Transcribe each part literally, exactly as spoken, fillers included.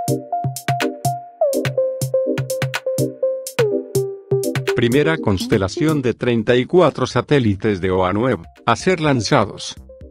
Primera constelación de treinta y cuatro satélites de OneWeb a ser lanzados.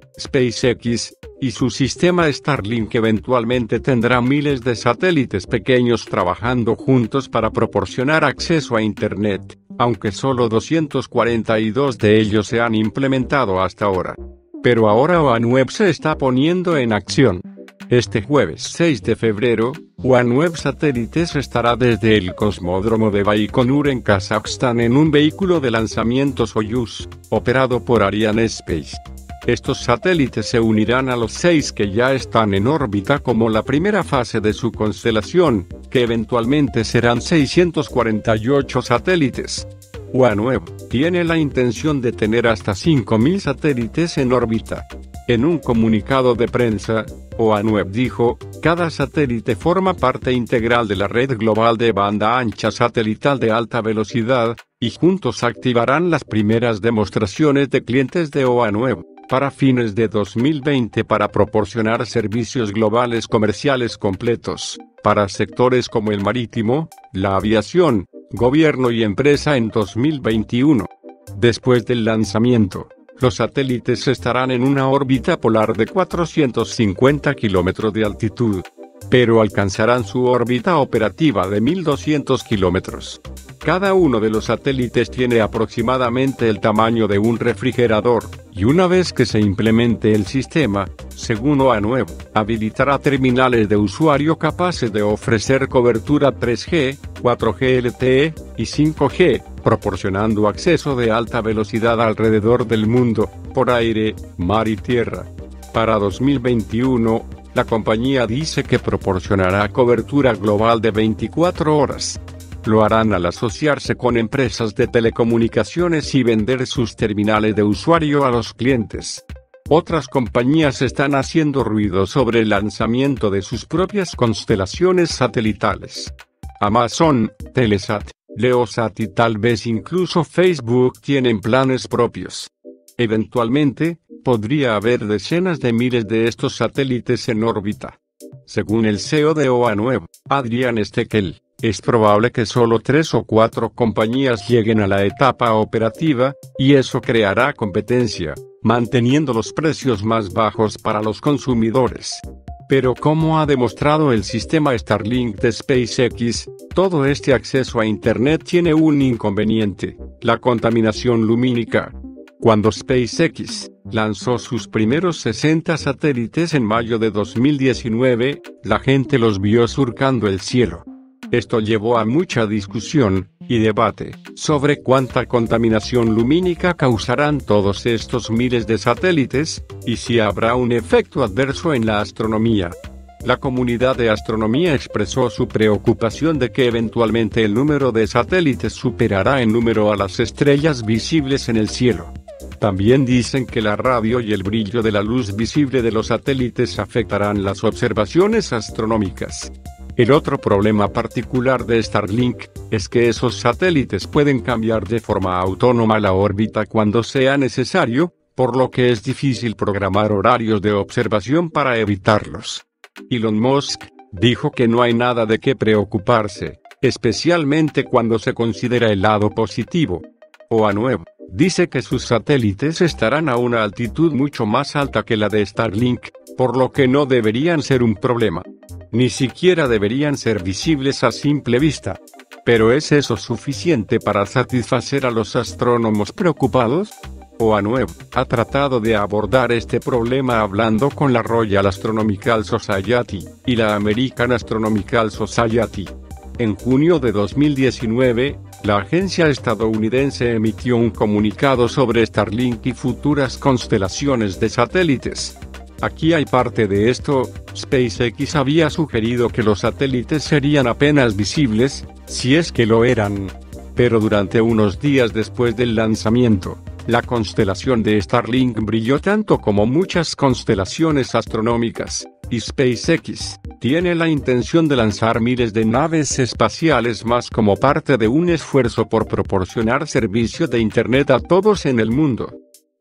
SpaceX y su sistema Starlink eventualmente tendrá miles de satélites pequeños trabajando juntos para proporcionar acceso a Internet, aunque solo doscientos cuarenta y dos de ellos se han implementado hasta ahora. Pero ahora OneWeb se está poniendo en acción. Este jueves seis de febrero, OneWeb Satélites estará desde el cosmódromo de Baikonur en Kazajstán en un vehículo de lanzamiento Soyuz, operado por Arianespace. Estos satélites se unirán a los seis que ya están en órbita como la primera fase de su constelación, que eventualmente serán seiscientos cuarenta y ocho satélites. OneWeb tiene la intención de tener hasta cinco mil satélites en órbita. En un comunicado de prensa, OneWeb dijo, cada satélite forma parte integral de la red global de banda ancha satelital de alta velocidad, y juntos activarán las primeras demostraciones de clientes de OneWeb para fines de dos mil veinte para proporcionar servicios globales comerciales completos, para sectores como el marítimo, la aviación, gobierno y empresa en dos mil veintiuno. Después del lanzamiento, los satélites estarán en una órbita polar de cuatrocientos cincuenta kilómetros de altitud, pero alcanzarán su órbita operativa de mil doscientos kilómetros. Cada uno de los satélites tiene aproximadamente el tamaño de un refrigerador, y una vez que se implemente el sistema, según OneWeb, habilitará terminales de usuario capaces de ofrecer cobertura tres G, cuatro G L T E y cinco G, proporcionando acceso de alta velocidad alrededor del mundo, por aire, mar y tierra. Para dos mil veintiuno, la compañía dice que proporcionará cobertura global de veinticuatro horas. Lo harán al asociarse con empresas de telecomunicaciones y vender sus terminales de usuario a los clientes. Otras compañías están haciendo ruido sobre el lanzamiento de sus propias constelaciones satelitales. Amazon, Telesat, Leosat y tal vez incluso Facebook tienen planes propios. Eventualmente, podría haber decenas de miles de estos satélites en órbita. Según el C E O de OneWeb, Adrian Steckel, es probable que solo tres o cuatro compañías lleguen a la etapa operativa, y eso creará competencia, manteniendo los precios más bajos para los consumidores. Pero como ha demostrado el sistema Starlink de SpaceX, todo este acceso a Internet tiene un inconveniente: la contaminación lumínica. Cuando SpaceX lanzó sus primeros sesenta satélites en mayo de dos mil diecinueve, la gente los vio surcando el cielo. Esto llevó a mucha discusión y debate sobre cuánta contaminación lumínica causarán todos estos miles de satélites, y si habrá un efecto adverso en la astronomía. La comunidad de astronomía expresó su preocupación de que eventualmente el número de satélites superará en número a las estrellas visibles en el cielo. También dicen que la radio y el brillo de la luz visible de los satélites afectarán las observaciones astronómicas. El otro problema particular de Starlink es que esos satélites pueden cambiar de forma autónoma la órbita cuando sea necesario, por lo que es difícil programar horarios de observación para evitarlos. Elon Musk dijo que no hay nada de qué preocuparse, especialmente cuando se considera el lado positivo. OneWeb dice que sus satélites estarán a una altitud mucho más alta que la de Starlink, por lo que no deberían ser un problema. Ni siquiera deberían ser visibles a simple vista. ¿Pero es eso suficiente para satisfacer a los astrónomos preocupados? OneWeb ha tratado de abordar este problema hablando con la Royal Astronomical Society y la American Astronomical Society. En junio de dos mil diecinueve, la agencia estadounidense emitió un comunicado sobre Starlink y futuras constelaciones de satélites. Aquí hay parte de esto. SpaceX había sugerido que los satélites serían apenas visibles, si es que lo eran. Pero durante unos días después del lanzamiento, la constelación de Starlink brilló tanto como muchas constelaciones astronómicas, y SpaceX tiene la intención de lanzar miles de naves espaciales más como parte de un esfuerzo por proporcionar servicio de Internet a todos en el mundo.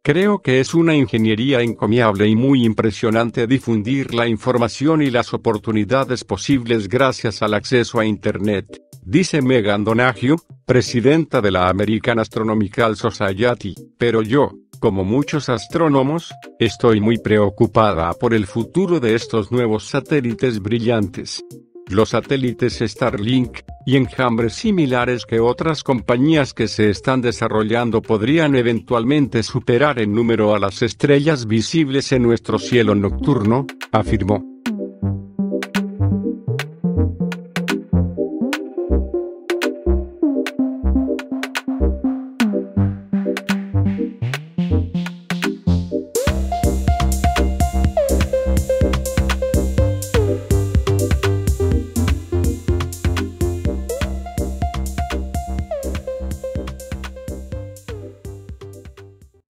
Creo que es una ingeniería encomiable y muy impresionante difundir la información y las oportunidades posibles gracias al acceso a Internet, dice Megan Donahue, presidenta de la American Astronomical Society, pero yo, como muchos astrónomos, estoy muy preocupada por el futuro de estos nuevos satélites brillantes. Los satélites Starlink, y enjambres similares que otras compañías que se están desarrollando podrían eventualmente superar en número a las estrellas visibles en nuestro cielo nocturno, afirmó.